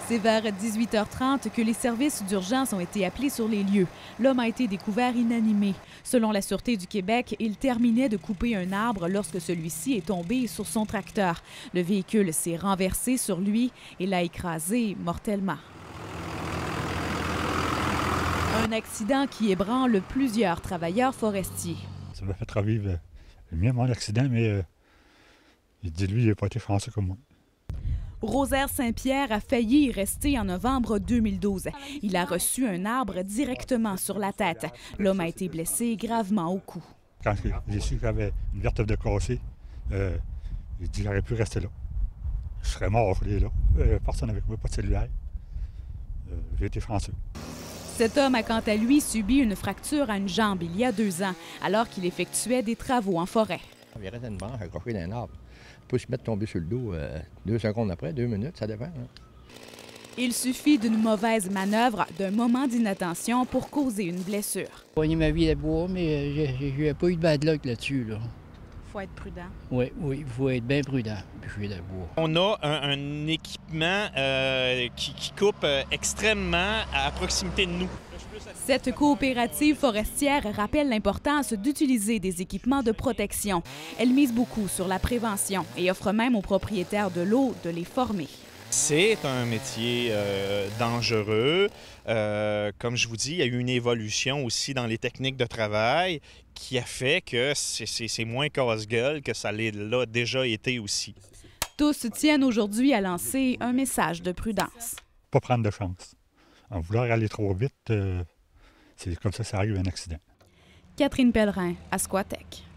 C'est vers 18h30 que les services d'urgence ont été appelés sur les lieux. L'homme a été découvert inanimé. Selon la Sûreté du Québec, il terminait de couper un arbre lorsque celui-ci est tombé sur son tracteur. Le véhicule s'est renversé sur lui et l'a écrasé mortellement. Un accident qui ébranle plusieurs travailleurs forestiers. Ça m'a fait revivre le mien, mon accident, mais il dit lui, il n'a pas été chanceux comme moi. Rosaire Saint-Pierre a failli y rester en novembre 2012. Il a reçu un arbre directement sur la tête. L'homme a été blessé gravement au cou. Quand j'ai su qu'il y avait une vertèbre de cassée, il dit j'aurais pu rester là. Je serais mort, je là. Personne avec moi, pas de cellulaire. J'ai été chanceux. Cet homme a quant à lui subi une fracture à une jambe il y a 2 ans, alors qu'il effectuait des travaux en forêt. Il reste une branche accrochée d'un arbre. Il peut se mettre tomber sur le dos 2 secondes après, 2 minutes, ça dépend. Hein. Il suffit d'une mauvaise manœuvre, d'un moment d'inattention pour causer une blessure. J'ai poigné ma vie à bois, mais j'ai pas eu de bad luck là-dessus. Là. Faut être prudent. Oui, il faut être bien prudent. Puis je suis de bois. On a un équipement qui coupe extrêmement à proximité de nous. Cette coopérative forestière rappelle l'importance d'utiliser des équipements de protection. Elle mise beaucoup sur la prévention et offre même aux propriétaires de l'eau de les former. C'est un métier dangereux. Comme je vous dis, il y a eu une évolution aussi dans les techniques de travail qui a fait que c'est moins casse-gueule que ça l'a déjà été aussi. Tous tiennent aujourd'hui à lancer un message de prudence. Pas prendre de chance. En vouloir aller trop vite, c'est comme ça arrive un accident. Catherine Pellerin, à Squatec.